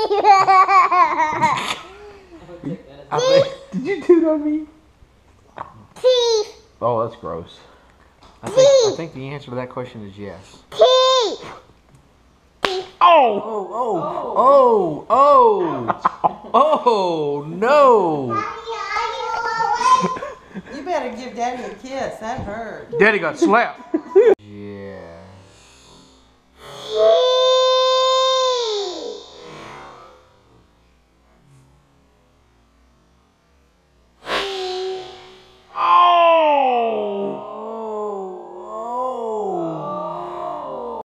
Did you toot on me? Teeth. Oh, that's gross. I think the answer to that question is yes. Teeth. Oh! Oh, no. You better give Daddy a kiss. That hurt. Daddy got slapped.